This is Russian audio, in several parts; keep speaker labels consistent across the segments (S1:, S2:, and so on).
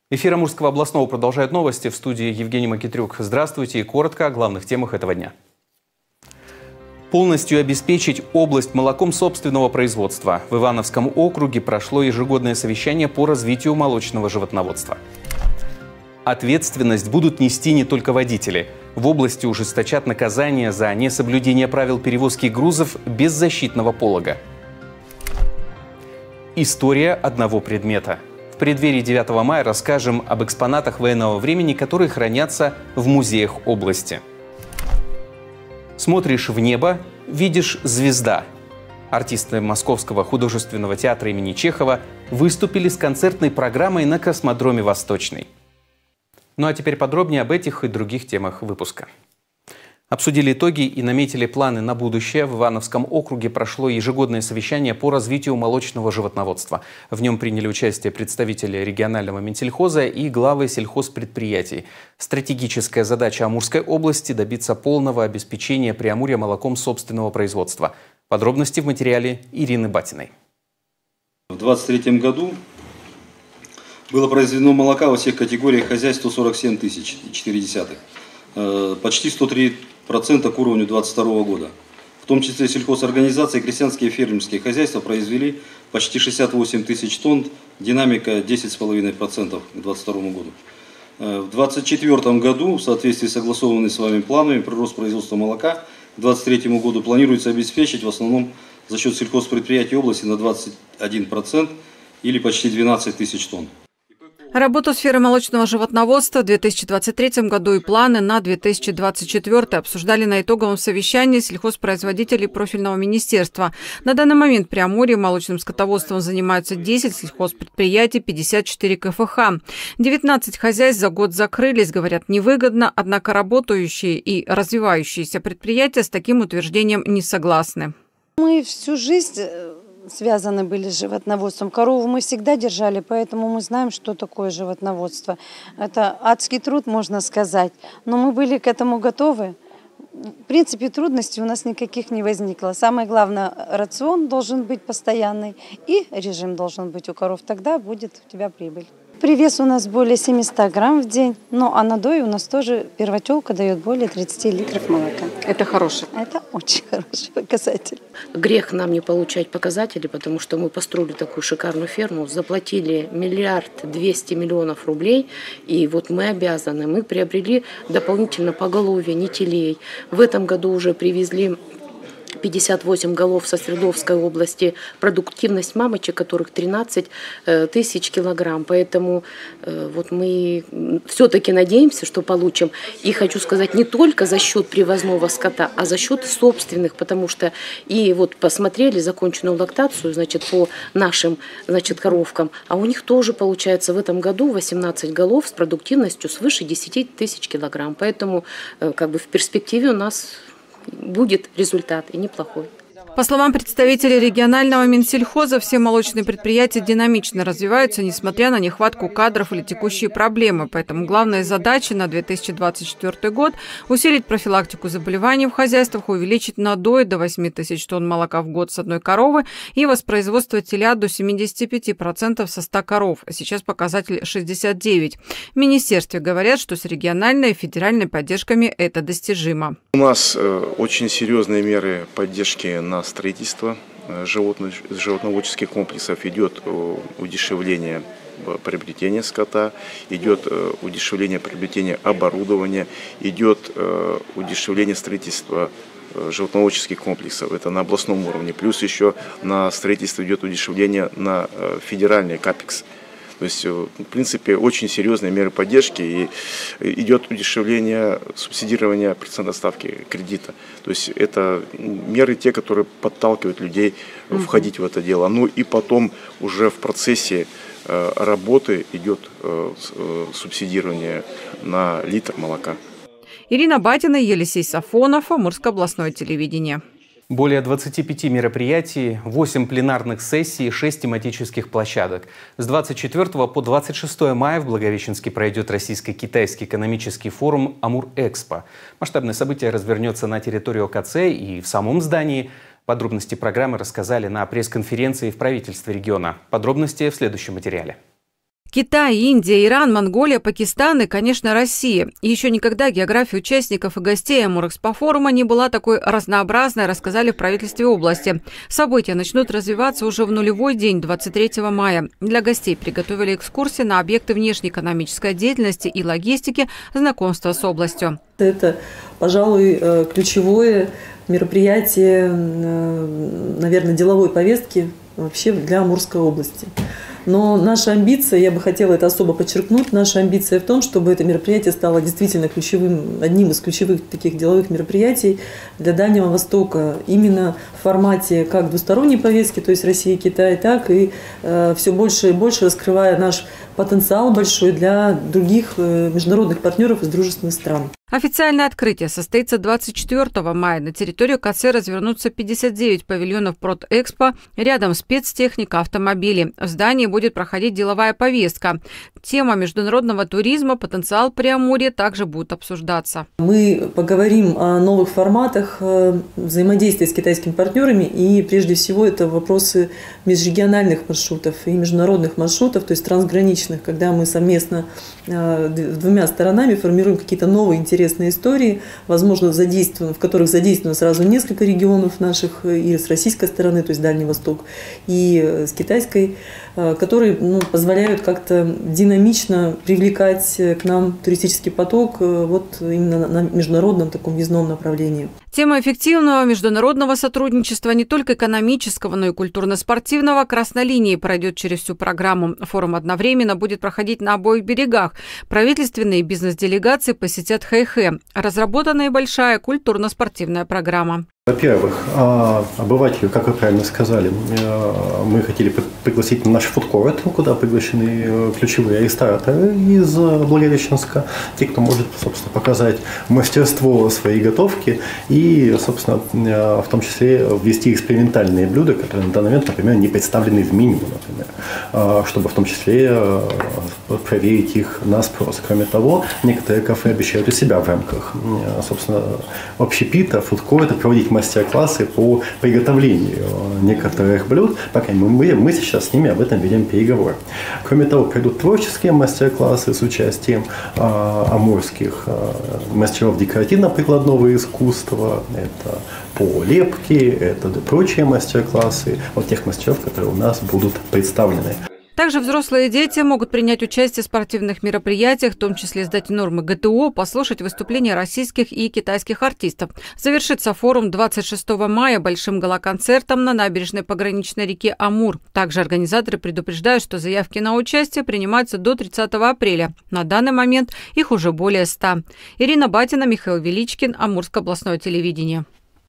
S1: Эфир Амурского областного продолжает новости. В студии Евгений Макитрюк. Здравствуйте и коротко о главных темах этого дня. Полностью обеспечить область молоком собственного производства. В Ивановском округе прошло ежегодное совещание по развитию молочного животноводства. Ответственность будут нести не только водители. В области ужесточат наказания за несоблюдение правил перевозки грузов без защитного полога. История одного предмета. В преддверии 9 мая расскажем об экспонатах военного времени, которые хранятся в музеях области. Смотришь в небо, видишь звезда. Артисты Московского художественного театра имени Чехова выступили с концертной программой на космодроме «Восточный». Ну а теперь подробнее об этих и других темах выпуска. Обсудили итоги и наметили планы на будущее. В Ивановском округе прошло ежегодное совещание по развитию молочного животноводства. В нем приняли участие представители регионального Минсельхоза и главы сельхозпредприятий. Стратегическая задача Амурской области – добиться полного обеспечения Преамурья молоком собственного производства. Подробности в материале Ирины Батиной.
S2: В 2023 году было произведено молока во всех категориях хозяйств 147 400. Почти 103% к уровню 2022 года. В том числе сельхозорганизации и крестьянские фермерские хозяйства произвели почти 68 тысяч тонн, динамика 10,5% к 2022 году. В 2024 году, в соответствии с согласованными с вами планами, прирост производства молока к 2023 году планируется обеспечить в основном за счет сельхозпредприятий области на 21% или почти 12 тысяч тонн.
S3: Работу сферы молочного животноводства в 2023 году и планы на 2024 обсуждали на итоговом совещании сельхозпроизводителей профильного министерства. На данный момент в Преамурье молочным скотоводством занимаются 10 сельхозпредприятий, 54 КФХ. 19 хозяйств за год закрылись, говорят, невыгодно, однако работающие и развивающиеся предприятия с таким утверждением не согласны.
S4: Мы всю жизнь связаны были с животноводством. Корову мы всегда держали, поэтому мы знаем, что такое животноводство. Это адский труд, можно сказать. Но мы были к этому готовы. В принципе, трудностей у нас никаких не возникло. Самое главное, рацион должен быть постоянный и режим должен быть у коров. Тогда будет у тебя прибыль. Привес у нас более 700 грамм в день, ну а надой у нас тоже первотелка дает более 30 литров молока.
S3: Это хороший.
S4: Это очень хороший показатель.
S5: Грех нам не получать показатели, потому что мы построили такую шикарную ферму, заплатили 1 200 000 000 рублей, и вот мы обязаны, мы приобрели дополнительно поголовье нетелей. В этом году уже привезли 58 голов со Свердловской области, продуктивность мамочек, которых 13 тысяч килограмм. Поэтому вот мы все-таки надеемся, что получим. И хочу сказать, не только за счет привозного скота, а за счет собственных, потому что и вот посмотрели законченную лактацию, значит, по нашим, значит, коровкам, а у них тоже получается в этом году 18 голов с продуктивностью свыше 10 тысяч килограмм. Поэтому как бы в перспективе у нас будет результат и неплохой.
S3: По словам представителей регионального Минсельхоза, все молочные предприятия динамично развиваются, несмотря на нехватку кадров или текущие проблемы. Поэтому главная задача на 2024 год – усилить профилактику заболеваний в хозяйствах, увеличить надой до 8 тысяч тонн молока в год с одной коровы и воспроизводство телят до 75% со 100 коров. Сейчас показатель 69. В министерстве говорят, что с региональной и федеральной поддержками это достижимо.
S6: У нас очень серьезные меры поддержки на строительство животноводческих комплексов, идет удешевление приобретения скота, идет удешевление приобретения оборудования, идет удешевление строительства животноводческих комплексов. Это на областном уровне. Плюс еще на строительство идет удешевление на федеральный капекс. То есть, в принципе, очень серьезные меры поддержки, и идет удешевление субсидирования процента ставки кредита. То есть это меры те, которые подталкивают людей входить в это дело. Ну и потом уже в процессе работы идет субсидирование на литр молока.
S3: Ирина Батина, Елисей Сафонов, Амурское областное телевидение.
S1: Более 25 мероприятий, 8 пленарных сессий и 6 тематических площадок. С 24 по 26 мая в Благовещенске пройдет Российско-Китайский экономический форум «Амур-Экспо». Масштабное событие развернется на территории ОКЦ и в самом здании. Подробности программы рассказали на пресс-конференции в правительстве региона. Подробности в следующем материале.
S3: Китай, Индия, Иран, Монголия, Пакистан и, конечно, Россия. И еще никогда география участников и гостей Амурэкспо-форума не была такой разнообразной, рассказали в правительстве области. События начнут развиваться уже в нулевой день, 23 мая. Для гостей приготовили экскурсии на объекты внешнеэкономической деятельности и логистики, знакомства с областью.
S7: Это, пожалуй, ключевое мероприятие, наверное, деловой повестки вообще для Амурской области. Но наша амбиция, я бы хотела это особо подчеркнуть, наша амбиция в том, чтобы это мероприятие стало действительно ключевым, одним из ключевых таких деловых мероприятий для Дальнего Востока. Именно в формате как двусторонней повестки, то есть Россия и Китай, так и все больше и больше раскрывая наш потенциал большой для других международных партнеров из дружественных стран.
S3: Официальное открытие состоится 24 мая. На территории КЦ развернутся 59 павильонов Продэкспо, рядом спецтехника, автомобили. В здании будет проходить деловая повестка. Тема международного туризма, потенциал Преамурья также будет обсуждаться. Мы поговорим о новых форматах взаимодействия с китайскими партнерами, и прежде всего это вопросы межрегиональных маршрутов и международных маршрутов, то есть трансграничных, когда мы совместно двумя сторонами формируем какие-то новые интересные истории, возможно, в которых задействовано сразу несколько регионов наших, и с российской стороны, то есть Дальний Восток, и с китайской, которые позволяют как-то динамично привлекать к нам туристический поток вот именно на международном таком въездном направлении. Тема эффективного международного сотрудничества, не только экономического, но и культурно-спортивного, красной линией пройдет через всю программу. Форум одновременно будет проходить на обоих берегах. Правительственные и бизнес-делегации посетят Хэйхэ. Разработана и большая культурно-спортивная программа.
S8: Во-первых, обыватели, как вы правильно сказали, мы хотели пригласить на наш фудкорт, куда приглашены ключевые рестораторы из Благовещенска, те, кто может, собственно, показать мастерство своей готовки и, собственно, в том числе ввести экспериментальные блюда, которые на данный момент, например, не представлены в меню, например, чтобы в том числе проверить их на спрос. Кроме того, некоторые кафе обещают у себя в рамках, собственно, общепита, фудкорта проводить мастер-классы по приготовлению некоторых блюд, пока мы сейчас с ними об этом ведем переговоры. Кроме того, пройдут творческие мастер-классы с участием амурских мастеров декоративно-прикладного искусства, это по лепке, это прочие мастер-классы, вот тех мастеров, которые у нас будут представлены.
S3: Также взрослые и дети могут принять участие в спортивных мероприятиях, в том числе сдать нормы ГТО, послушать выступления российских и китайских артистов. Завершится форум 26 мая большим гала-концертом на набережной пограничной реки Амур. Также организаторы предупреждают, что заявки на участие принимаются до 30 апреля. На данный момент их уже более 100. Ирина Батина, Михаил Величкин, Амурское областное телевидение.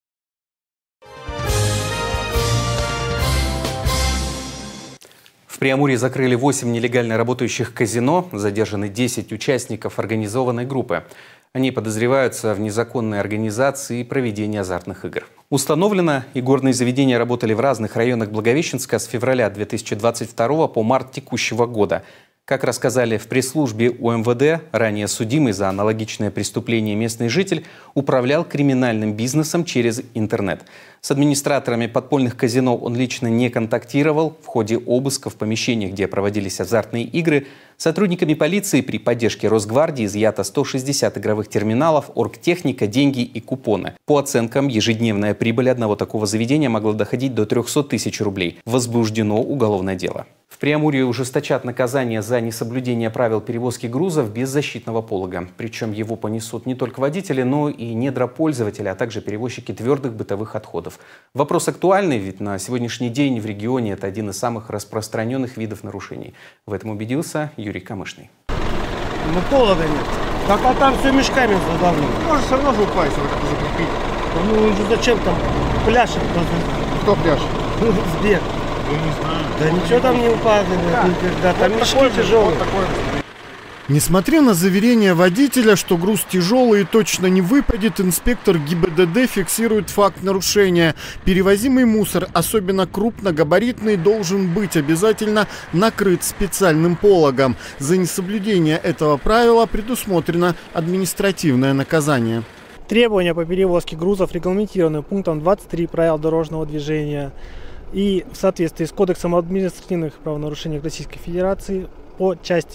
S1: В Преамурье закрыли 8 нелегально работающих казино, задержаны 10 участников организованной группы. Они подозреваются в незаконной организации и проведении азартных игр. Установлено, игорные заведения работали в разных районах Благовещенска с февраля 2022 по март текущего года. Как рассказали в пресс-службе УМВД, ранее судимый за аналогичное преступление местный житель управлял криминальным бизнесом через интернет. С администраторами подпольных казино он лично не контактировал. В ходе обыска в помещениях, где проводились азартные игры, сотрудниками полиции при поддержке Росгвардии изъято 160 игровых терминалов, оргтехника, деньги и купоны. По оценкам, ежедневная прибыль одного такого заведения могла доходить до 300 тысяч рублей. Возбуждено уголовное дело. В Преамурье ужесточат наказание за несоблюдение правил перевозки грузов без защитного полога. Причем его понесут не только водители, но и недропользователи, а также перевозчики твердых бытовых отходов. Вопрос актуальный, ведь на сегодняшний день в регионе это один из самых распространенных видов нарушений. В этом убедился Юрий Камышный.
S9: Ну полога нет. Так а там все мешками задавлено. Можно все равно же упасть, закрепить. Ну зачем там пляшет? Кто пляшет? Сбег. Я не знаю. Да ничего там не упадет никогда. Там мешки тяжелые.
S10: Несмотря на заверение водителя, что груз тяжелый и точно не выпадет, инспектор ГИБДД фиксирует факт нарушения. Перевозимый мусор, особенно крупногабаритный, должен быть обязательно накрыт специальным пологом. За несоблюдение этого правила предусмотрено административное наказание.
S9: Требования по перевозке грузов регламентированы пунктом 23 правил дорожного движения. И в соответствии с Кодексом административных правонарушений Российской Федерации
S11: по части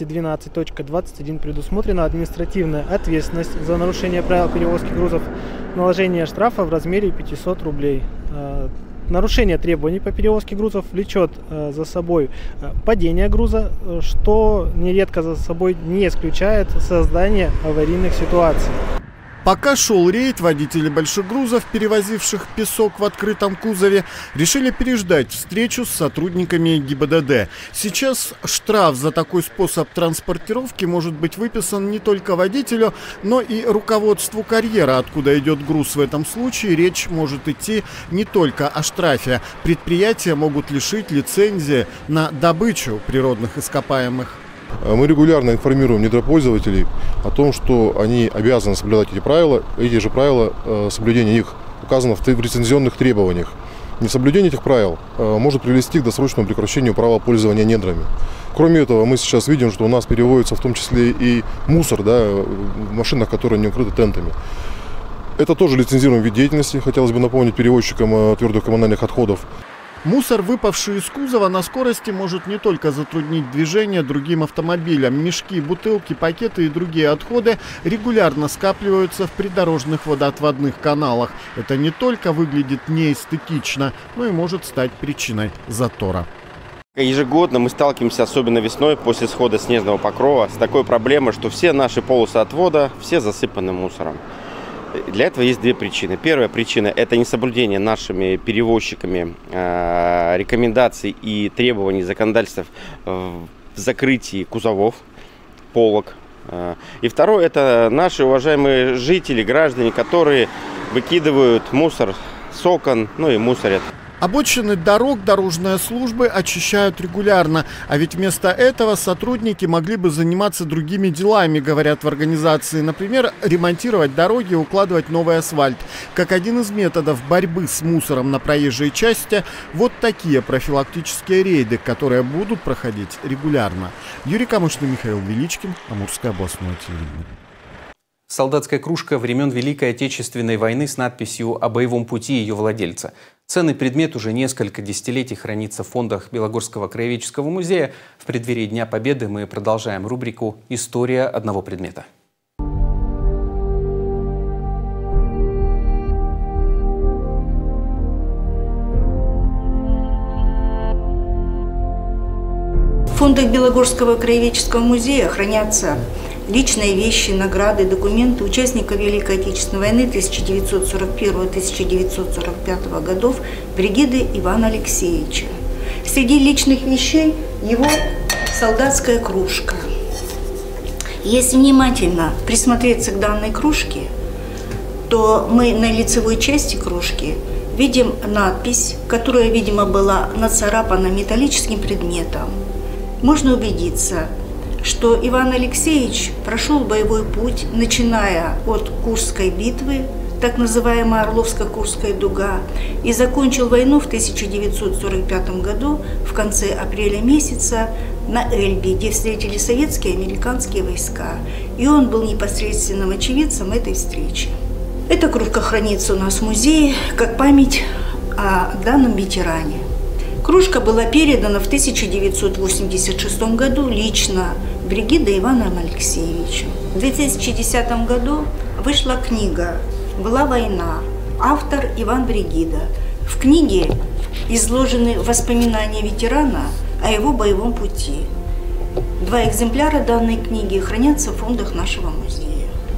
S11: 12.21 предусмотрена административная ответственность за нарушение правил перевозки грузов, наложение штрафа в размере 500 рублей. Нарушение требований по перевозке грузов влечет за собой падение груза, что нередко за собой не исключает создание аварийных ситуаций.
S10: Пока шел рейд, водители больших грузов, перевозивших песок в открытом кузове, решили переждать встречу с сотрудниками ГИБДД. Сейчас штраф за такой способ транспортировки может быть выписан не только водителю, но и руководству карьера, откуда идет груз. В этом случае речь может идти не только о штрафе. Предприятия могут лишить лицензии на добычу природных ископаемых.
S12: Мы регулярно информируем недропользователей о том, что они обязаны соблюдать эти правила. Эти же правила, соблюдение их указано в лицензионных требованиях. Несоблюдение этих правил может привести к досрочному прекращению права пользования недрами. Кроме этого, мы сейчас видим, что у нас переводится в том числе и мусор, в машинах, которые не укрыты тентами. Это тоже лицензируемый вид деятельности, хотелось бы напомнить перевозчикам твердых коммунальных отходов.
S10: Мусор, выпавший из кузова на скорости, может не только затруднить движение другим автомобилям. Мешки, бутылки, пакеты и другие отходы регулярно скапливаются в придорожных водоотводных каналах. Это не только выглядит неэстетично, но и может стать причиной затора.
S13: Ежегодно мы сталкиваемся, особенно весной, после схода снежного покрова, с такой проблемой, что все наши полосы отвода, все засыпаны мусором. Для этого есть две причины. Первая причина – это несоблюдение нашими перевозчиками рекомендаций и требований законодательства в закрытии кузовов, полок. И второе – это наши уважаемые жители, граждане, которые выкидывают мусор с окон, и мусорят.
S10: Обочины дорог дорожные службы очищают регулярно, а ведь вместо этого сотрудники могли бы заниматься другими делами, говорят в организации. Например, ремонтировать дороги, укладывать новый асфальт. Как один из методов борьбы с мусором на проезжей части, вот такие профилактические рейды, которые будут проходить регулярно. Юрий Камышный, Михаил Величкин, Амурское областное телевидение.
S1: Солдатская кружка времен Великой Отечественной войны с надписью о боевом пути ее владельца. Ценный предмет уже несколько десятилетий хранится в фондах Белогорского краеведческого музея. В преддверии Дня Победы мы продолжаем рубрику «История одного предмета».
S14: В фондах Белогорского краеведческого музея хранятся личные вещи, награды, документы участников Великой Отечественной войны 1941-1945 годов бригады Ивана Алексеевича. Среди личных вещей его солдатская кружка. Если внимательно присмотреться к данной кружке, то мы на лицевой части кружки видим надпись, которая, видимо, была нацарапана металлическим предметом. Можно убедиться, что Иван Алексеевич прошел боевой путь, начиная от Курской битвы, так называемая Орловско-Курская дуга, и закончил войну в 1945 году в конце апреля месяца на Эльбе, где встретили советские и американские войска. И он был непосредственным очевидцем этой встречи. Эта кружка хранится у нас в музее как память о данном ветеране. Кружка была передана в 1986 году лично бригадой Иваном Алексеевичем. В 2010 году вышла книга «Была война». Автор Иван Бригида. В книге изложены воспоминания ветерана о его боевом пути. 2 экземпляра данной книги хранятся в фондах нашего музея.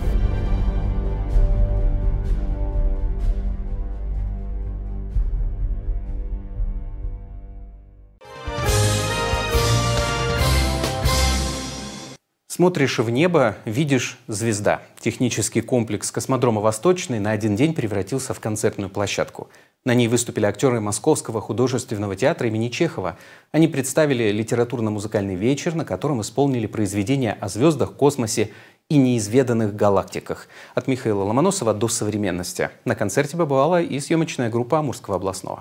S1: Смотришь в небо, видишь звезда. Технический комплекс космодрома «Восточный» на один день превратился в концертную площадку. На ней выступили актеры Московского художественного театра имени Чехова. Они представили литературно-музыкальный вечер, на котором исполнили произведения о звездах, космосе и неизведанных галактиках. От Михаила Ломоносова до современности. На концерте побывала и съемочная группа Амурского областного.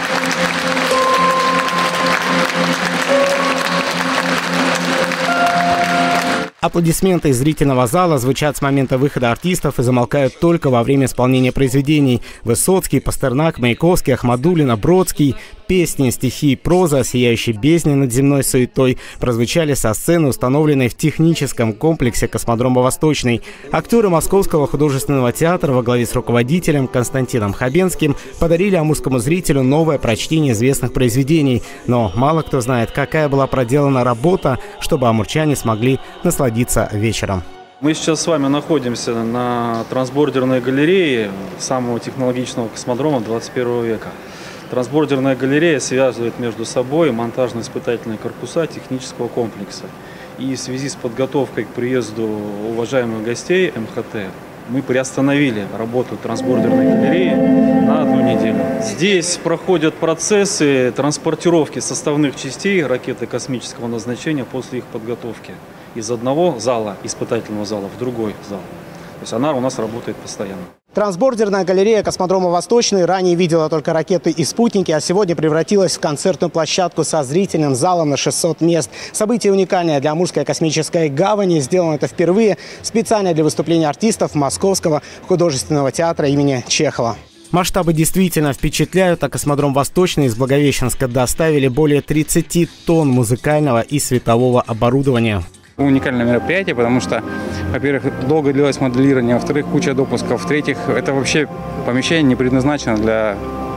S15: Аплодисменты из зрительного зала звучат с момента выхода артистов и замолкают только во время исполнения произведений. Высоцкий, Пастернак, Маяковский, Ахмадуллина, Бродский песни, стихи и проза, сияющие бездни над земной суетой, прозвучали со сцены, установленной в техническом комплексе космодрома «Восточный». Актеры Московского художественного театра во главе с руководителем Константином Хабенским подарили амурскому зрителю новое прочтение известных произведений. Но мало кто знает, какая была проделана работа, чтобы амурчане смогли насладиться вечером.
S16: Мы сейчас с вами находимся на трансбордерной галерее самого технологичного космодрома 21 века. Трансбордерная галерея связывает между собой монтажно-испытательные корпуса технического комплекса. И в связи с подготовкой к приезду уважаемых гостей МХТ мы приостановили работу трансбордерной галереи на 1 неделю. Здесь проходят процессы транспортировки составных частей ракеты космического назначения после их подготовки из одного зала, испытательного зала, в другой зал. То есть она у нас работает постоянно.
S15: Трансбордерная галерея космодрома «Восточный» ранее видела только ракеты и спутники, а сегодня превратилась в концертную площадку со зрительным залом на 600 мест. Событие уникальное для Амурской космической гавани. Сделано это впервые специально для выступления артистов Московского художественного театра имени Чехова. Масштабы действительно впечатляют, а космодром «Восточный» из Благовещенска доставили более 30 тонн музыкального и светового оборудования.
S17: Уникальное мероприятие, потому что, во-первых, долго длилось моделирование, во-вторых, куча допусков, в-третьих, это вообще помещение не предназначено для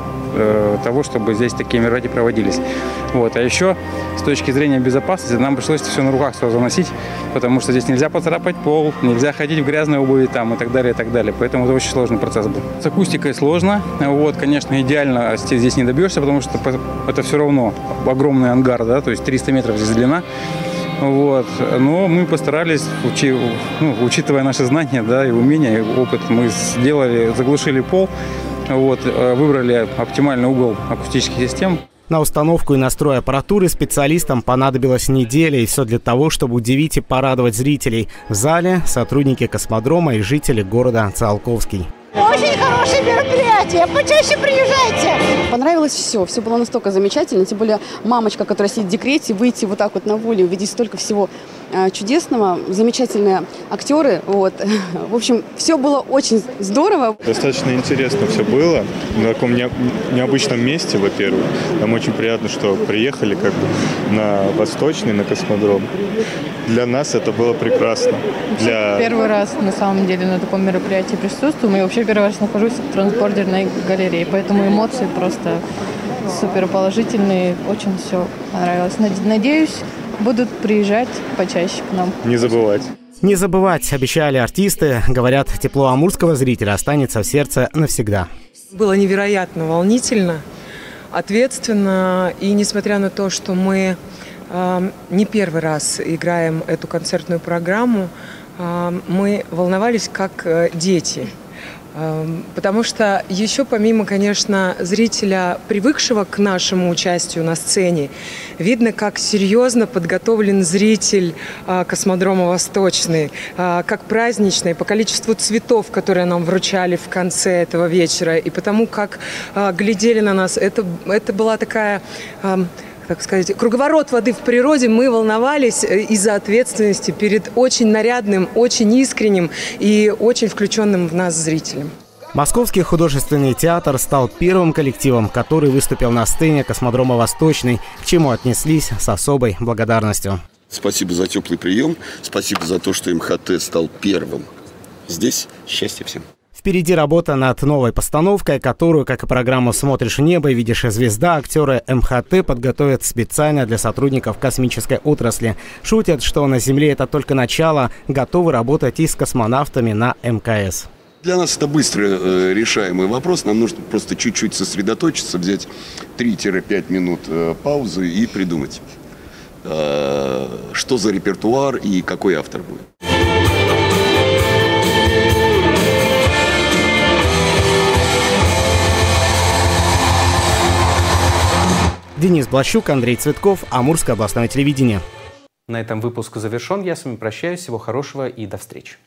S17: того, чтобы здесь такие мероприятия проводились. Вот. А еще с точки зрения безопасности нам пришлось все на руках сразу носить, потому что здесь нельзя поцарапать пол, нельзя ходить в грязной обуви там и так далее, и так далее. Поэтому это очень сложный процесс был. С акустикой сложно. Вот, конечно, идеально здесь не добьешься, потому что это все равно огромный ангар, да, то есть 300 метров здесь длина. Вот. Но мы постарались, учитывая наши знания, да, и умения, и опыт, мы заглушили пол, вот, выбрали оптимальный угол акустических систем.
S15: На установку и настрой аппаратуры специалистам понадобилась неделя, и все для того, чтобы удивить и порадовать зрителей. В зале сотрудники космодрома и жители города Циолковский.
S18: Очень хорошее мероприятие, почаще приезжайте. Понравилось все было настолько замечательно, тем более мамочка, которая сидит в декрете, выйти вот так вот на волю, увидеть столько всего чудесного, замечательные актеры, вот. В общем, все было очень здорово.
S19: Достаточно интересно все было, на таком необычном месте, во-первых. Нам очень приятно, что приехали как бы на Восточный, на космодром. Для нас это было прекрасно.
S20: Первый раз, на самом деле, на таком мероприятии присутствуем. И вообще первый раз нахожусь в трансбордерной галерее, поэтому эмоции просто супер положительные. Очень все понравилось. Надеюсь, будут приезжать почаще к нам.
S19: Не забывать.
S15: Не забывать, обещали артисты. Говорят, тепло амурского зрителя останется в сердце навсегда.
S21: Было невероятно волнительно, ответственно. И несмотря на то, что мы не первый раз играем эту концертную программу, мы волновались как дети. Потому что еще помимо, конечно, зрителя, привыкшего к нашему участию на сцене, видно, как серьезно подготовлен зритель космодрома «Восточный», как праздничный, по количеству цветов, которые нам вручали в конце этого вечера, и потому как глядели на нас. Это была такая... как сказать, круговорот воды в природе. Мы волновались из-за ответственности перед очень нарядным, очень искренним и очень включенным в нас зрителем.
S15: Московский художественный театр стал первым коллективом, который выступил на сцене космодрома «Восточный», к чему отнеслись с особой благодарностью.
S22: Спасибо за теплый прием, спасибо за то, что МХТ стал первым здесь. Счастья всем.
S15: Впереди работа над новой постановкой, которую, как и программу «Смотришь в небо и видишь звезда», актеры МХТ подготовят специально для сотрудников космической отрасли. Шутят, что на Земле это только начало, готовы работать и с космонавтами на МКС.
S22: Для нас это быстро решаемый вопрос. Нам нужно просто чуть-чуть сосредоточиться, взять 3-5 минут паузы и придумать, что за репертуар и какой автор будет.
S15: Денис Блащук, Андрей Цветков, Амурское областное телевидение.
S1: На этом выпуск завершен. Я с вами прощаюсь. Всего хорошего и до встречи.